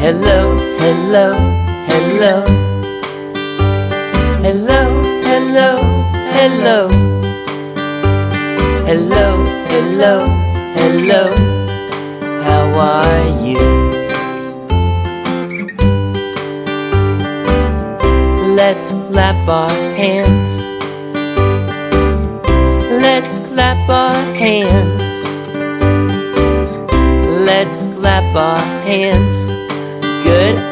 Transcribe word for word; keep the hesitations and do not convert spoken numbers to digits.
Hello, hello, hello. Hello, hello, hello. Hello, hello, hello. How are you? Let's clap our hands. Let's clap our hands. Let's clap our hands. Good